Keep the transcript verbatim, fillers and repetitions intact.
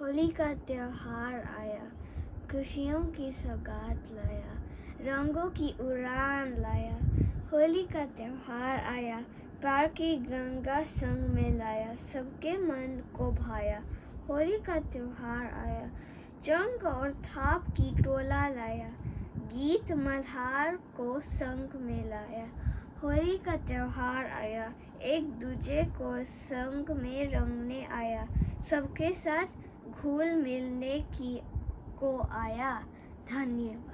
होली का त्योहार आया, खुशियों की सौगात लाया, रंगों की उड़ान लाया। होली का त्योहार आया, प्यार की गंगा संग में लाया, सबके मन को भाया। होली का त्योहार आया, जंग और थाप की टोला लाया, गीत मल्हार को संग में लाया। होली का त्योहार आया, एक दूजे को संग में रंगने आया, सबके साथ घुल मिलने की को आया। धन्यवाद।